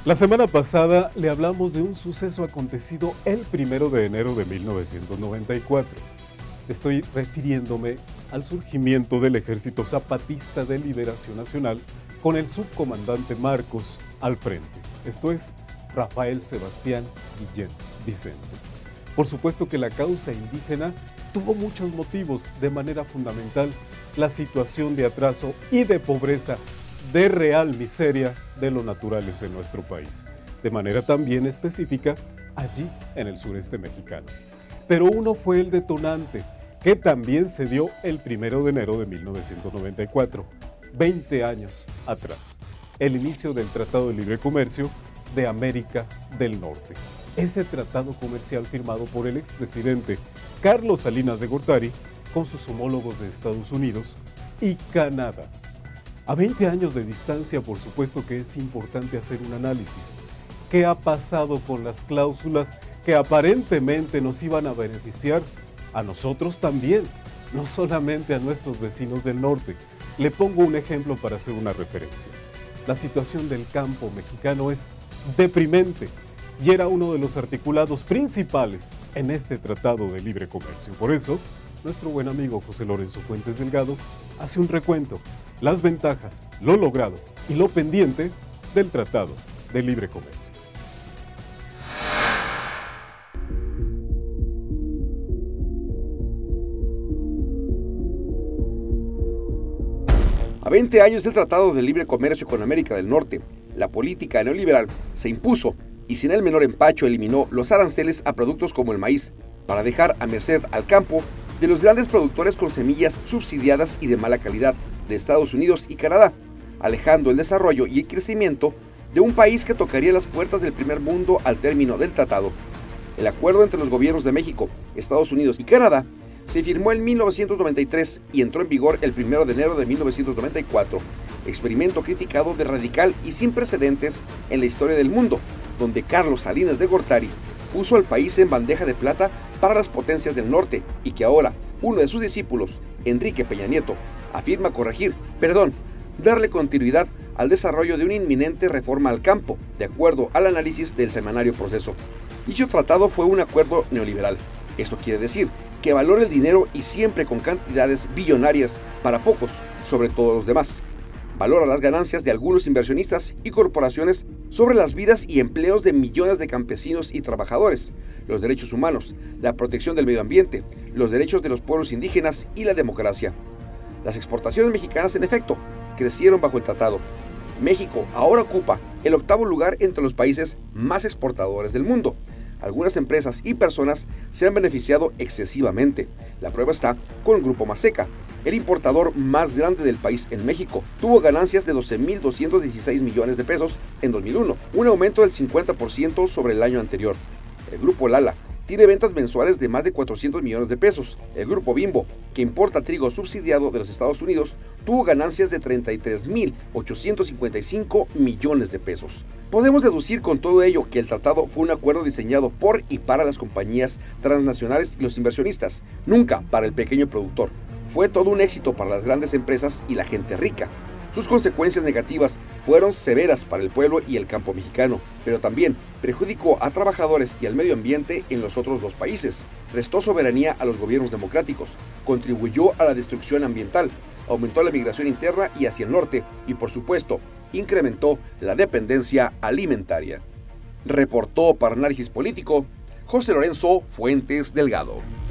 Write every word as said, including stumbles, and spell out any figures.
La semana pasada le hablamos de un suceso acontecido el primero de enero de mil novecientos noventa y cuatro. Estoy refiriéndome al surgimiento del Ejército Zapatista de Liberación Nacional con el subcomandante Marcos al frente, esto es, Rafael Sebastián Guillén Vicente. Por supuesto que la causa indígena tuvo muchos motivos, de manera fundamental la situación de atraso y de pobreza, de real miseria de los naturales en nuestro país, de manera también específica allí en el sureste mexicano. Pero uno fue el detonante, que también se dio el primero de enero de mil novecientos noventa y cuatro, veinte años atrás, el inicio del Tratado de Libre Comercio de América del Norte. Ese tratado comercial firmado por el expresidente Carlos Salinas de Gortari con sus homólogos de Estados Unidos y Canadá. A veinte años de distancia, por supuesto que es importante hacer un análisis. ¿Qué ha pasado con las cláusulas que aparentemente nos iban a beneficiar? A nosotros también, no solamente a nuestros vecinos del norte. Le pongo un ejemplo para hacer una referencia. La situación del campo mexicano es deprimente y era uno de los articulados principales en este Tratado de Libre Comercio. Por eso, nuestro buen amigo José Lorenzo Fuentes Delgado hace un recuento, las ventajas, lo logrado y lo pendiente del Tratado de Libre Comercio. A veinte años del Tratado de Libre Comercio con América del Norte, la política neoliberal se impuso y sin el menor empacho eliminó los aranceles a productos como el maíz para dejar a merced al campo de los grandes productores con semillas subsidiadas y de mala calidad de Estados Unidos y Canadá, alejando el desarrollo y el crecimiento de un país que tocaría las puertas del primer mundo al término del tratado. El acuerdo entre los gobiernos de México, Estados Unidos y Canadá se firmó en mil novecientos noventa y tres y entró en vigor el primero de enero de mil novecientos noventa y cuatro, experimento criticado de radical y sin precedentes en la historia del mundo, donde Carlos Salinas de Gortari puso al país en bandeja de plata para las potencias del norte y que ahora uno de sus discípulos, Enrique Peña Nieto, afirma corregir, perdón, darle continuidad al desarrollo de una inminente reforma al campo, de acuerdo al análisis del semanario Proceso. Dicho tratado fue un acuerdo neoliberal. Esto quiere decir que valora el dinero y siempre con cantidades billonarias para pocos, sobre todos los demás. Valora las ganancias de algunos inversionistas y corporaciones sobre las vidas y empleos de millones de campesinos y trabajadores, los derechos humanos, la protección del medio ambiente, los derechos de los pueblos indígenas y la democracia. Las exportaciones mexicanas, en efecto, crecieron bajo el tratado. México ahora ocupa el octavo lugar entre los países más exportadores del mundo. Algunas empresas y personas se han beneficiado excesivamente. La prueba está con el Grupo Maseca, el importador más grande del país en México. Tuvo ganancias de doce mil doscientos dieciséis millones de pesos en dos mil uno, un aumento del cincuenta por ciento sobre el año anterior. El Grupo Lala tiene ventas mensuales de más de cuatrocientos millones de pesos. El Grupo Bimbo, que importa trigo subsidiado de los Estados Unidos, tuvo ganancias de treinta y tres mil ochocientos cincuenta y cinco millones de pesos. Podemos deducir con todo ello que el tratado fue un acuerdo diseñado por y para las compañías transnacionales y los inversionistas, nunca para el pequeño productor. Fue todo un éxito para las grandes empresas y la gente rica. Sus consecuencias negativas fueron severas para el pueblo y el campo mexicano, pero también perjudicó a trabajadores y al medio ambiente en los otros dos países. Restó soberanía a los gobiernos democráticos, contribuyó a la destrucción ambiental, aumentó la migración interna y hacia el norte y, por supuesto, incrementó la dependencia alimentaria. Reportó para Análisis Político José Lorenzo Fuentes Delgado.